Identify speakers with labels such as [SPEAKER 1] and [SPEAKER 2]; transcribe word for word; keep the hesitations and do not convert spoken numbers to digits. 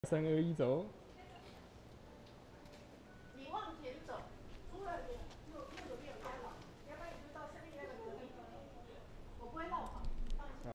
[SPEAKER 1] 三二一走。
[SPEAKER 2] 你往前走，出来点。